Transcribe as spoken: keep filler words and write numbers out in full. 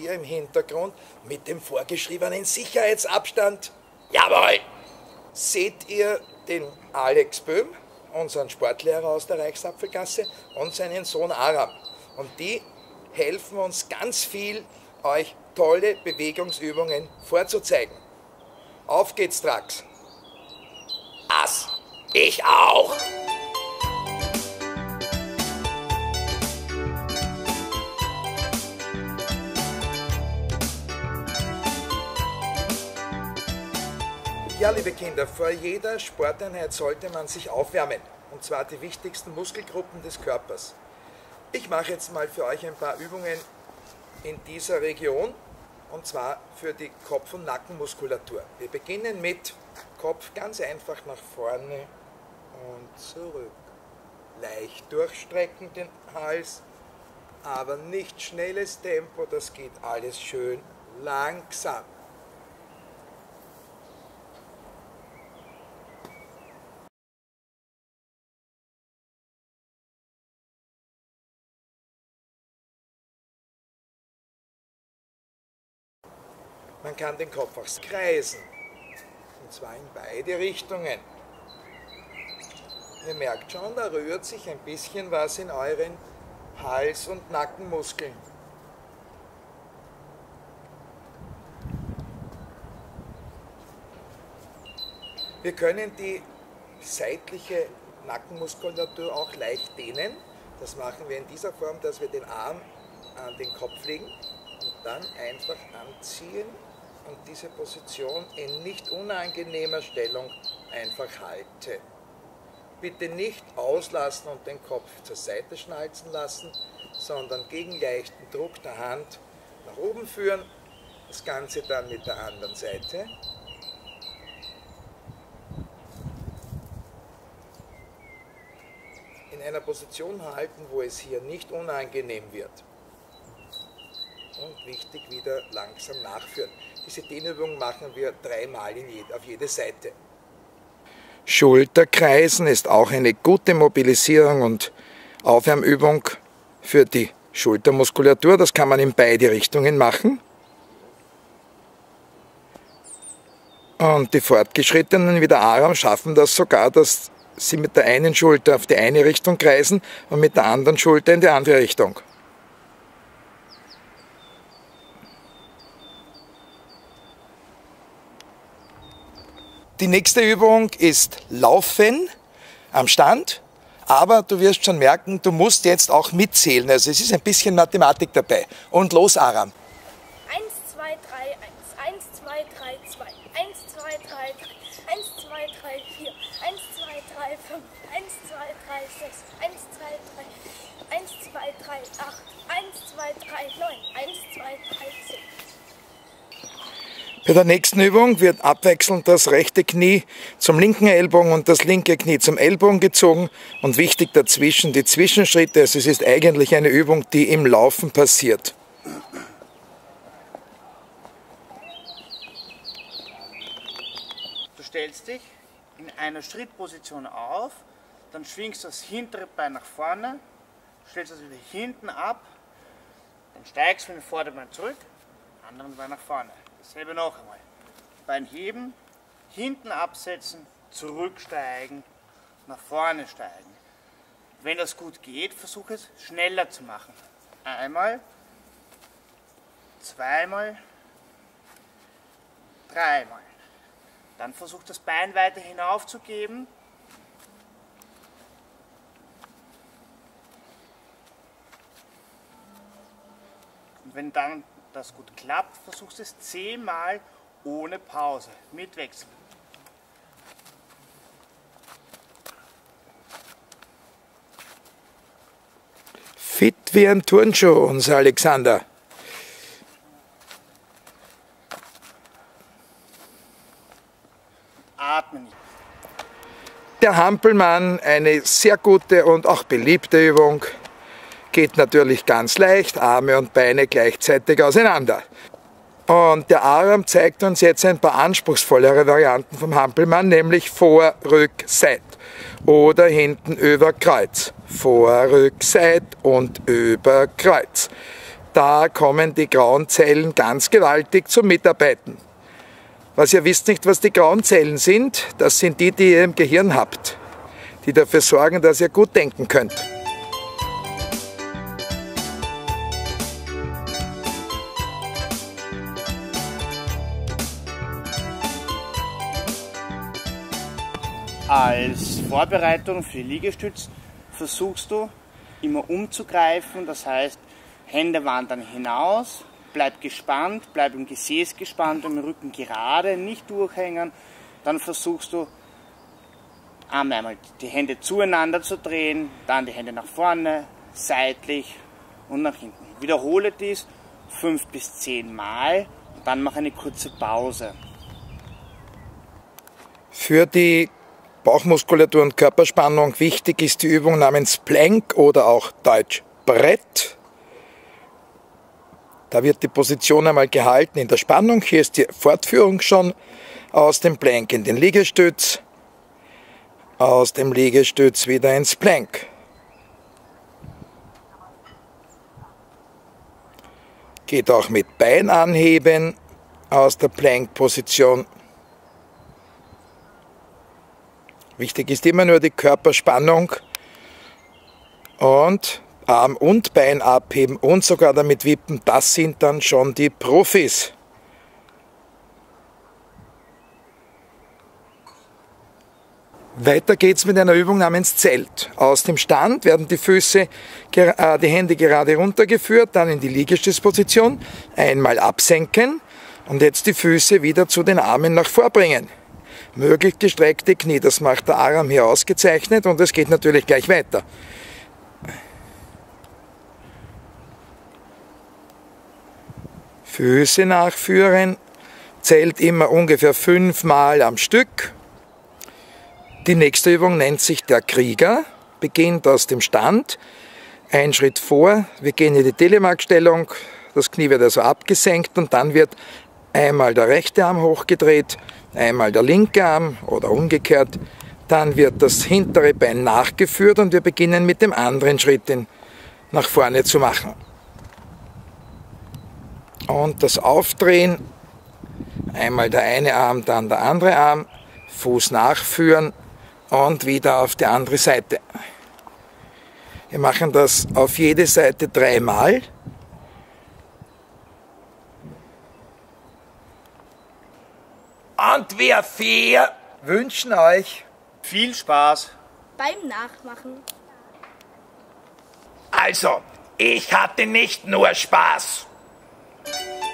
hier im Hintergrund mit dem vorgeschriebenen Sicherheitsabstand, jawohl, seht ihr den Alex Böhm, unseren Sportlehrer aus der Reichsapfelgasse, und seinen Sohn Aram. Und die helfen uns ganz viel, euch tolle Bewegungsübungen vorzuzeigen. Auf geht's, Drax. Was? Ich auch. Ja, liebe Kinder, vor jeder Sporteinheit sollte man sich aufwärmen. Und zwar die wichtigsten Muskelgruppen des Körpers. Ich mache jetzt mal für euch ein paar Übungen in dieser Region. Und zwar für die Kopf- und Nackenmuskulatur. Wir beginnen mit Kopf ganz einfach nach vorne und zurück. Leicht durchstrecken den Hals, aber nicht schnelles Tempo, das geht alles schön langsam. Man kann den Kopf auch kreisen, und zwar in beide Richtungen. Ihr merkt schon, da rührt sich ein bisschen was in euren Hals- und Nackenmuskeln. Wir können die seitliche Nackenmuskulatur auch leicht dehnen. Das machen wir in dieser Form, dass wir den Arm an den Kopf legen und dann einfach anziehen und diese Position in nicht unangenehmer Stellung einfach halte. Bitte nicht auslassen und den Kopf zur Seite schnalzen lassen, sondern gegen leichten Druck der Hand nach oben führen. Das Ganze dann mit der anderen Seite. In einer Position halten, wo es hier nicht unangenehm wird. Und wichtig, wieder langsam nachführen. Diese Dehnübung machen wir dreimal in jede, auf jede Seite. Schulterkreisen ist auch eine gute Mobilisierung und Aufwärmübung für die Schultermuskulatur. Das kann man in beide Richtungen machen. Und die Fortgeschrittenen wie der Aram schaffen das sogar, dass sie mit der einen Schulter auf die eine Richtung kreisen und mit der anderen Schulter in die andere Richtung. Die nächste Übung ist Laufen am Stand, aber du wirst schon merken, du musst jetzt auch mitzählen. Also es ist ein bisschen Mathematik dabei. Und los, Aram. eins, zwei, drei, eins, eins, zwei, drei, zwei, eins, zwei, drei, drei, eins, zwei, drei, vier, eins, zwei, drei, fünf, eins, zwei, drei, sechs, eins, zwei, drei, eins, zwei, drei, acht, eins, zwei, drei, neun, eins, zwei, drei, zehn. Bei der nächsten Übung wird abwechselnd das rechte Knie zum linken Ellbogen und das linke Knie zum Ellbogen gezogen und wichtig dazwischen die Zwischenschritte. Also es ist eigentlich eine Übung, die im Laufen passiert. Du stellst dich in einer Schrittposition auf, dann schwingst du das hintere Bein nach vorne, stellst das wieder hinten ab, dann steigst du mit dem Vorderbein zurück, anderen Bein nach vorne. Dasselbe noch einmal. Bein heben, hinten absetzen, zurücksteigen, nach vorne steigen. Wenn das gut geht, versuche es schneller zu machen. Einmal, zweimal, dreimal. Dann versuch das Bein weiter hinaufzugeben. Und wenn dann das gut klappt, versuchst es zehnmal ohne Pause, mit Wechsel. Fit wie ein Turnschuh, unser Alexander. Atmen. Der Hampelmann, eine sehr gute und auch beliebte Übung. Geht natürlich ganz leicht, Arme und Beine gleichzeitig auseinander. Und der Aram zeigt uns jetzt ein paar anspruchsvollere Varianten vom Hampelmann, nämlich Vor, Rück, Seit oder hinten über Kreuz. Vor, Rück, Seit und über Kreuz. da kommen die grauen Zellen ganz gewaltig zum Mitarbeiten. Was ihr wisst nicht, was die grauen Zellen sind, das sind die, die ihr im Gehirn habt, die dafür sorgen, dass ihr gut denken könnt. Als Vorbereitung für die Liegestütz versuchst du immer umzugreifen, das heißt, Hände wandern hinaus, bleib gespannt, bleib im Gesäß gespannt, im Rücken gerade, nicht durchhängen. Dann versuchst du einmal die Hände zueinander zu drehen, dann die Hände nach vorne, seitlich und nach hinten. Wiederhole dies fünf bis zehn Mal und dann mach eine kurze Pause. Für die Bauchmuskulatur und Körperspannung wichtig ist die Übung namens Plank oder auch Deutsch Brett. Da wird die Position einmal gehalten in der Spannung. Hier ist die Fortführung schon aus dem Plank in den Liegestütz, aus dem Liegestütz wieder ins Plank. Geht auch mit Bein anheben aus der Plank-Position. Wichtig ist immer nur die Körperspannung und Arm und Bein abheben und sogar damit wippen, das sind dann schon die Profis. Weiter geht's mit einer Übung namens Zelt. Aus dem Stand werden die Füße, äh, die Hände gerade runtergeführt, dann in die Liegestützposition, einmal absenken und jetzt die Füße wieder zu den Armen nach vorbringen. Möglichst gestreckte Knie, das macht der Aram hier ausgezeichnet und es geht natürlich gleich weiter. Füße nachführen, Zelt immer ungefähr fünfmal am Stück. Die nächste Übung nennt sich der Krieger, beginnt aus dem Stand, ein Schritt vor, wir gehen in die Telemark-Stellung, das Knie wird also abgesenkt und dann wird einmal der rechte Arm hochgedreht, einmal der linke Arm oder umgekehrt, dann wird das hintere Bein nachgeführt und wir beginnen mit dem anderen Schritt nach vorne zu machen. Und das Aufdrehen, einmal der eine Arm, dann der andere Arm, Fuß nachführen und wieder auf die andere Seite. Wir machen das auf jede Seite dreimal. Und wir vier Wünschen euch Viel Spaß! Beim Nachmachen. Also, ich hatte nicht nur Spaß.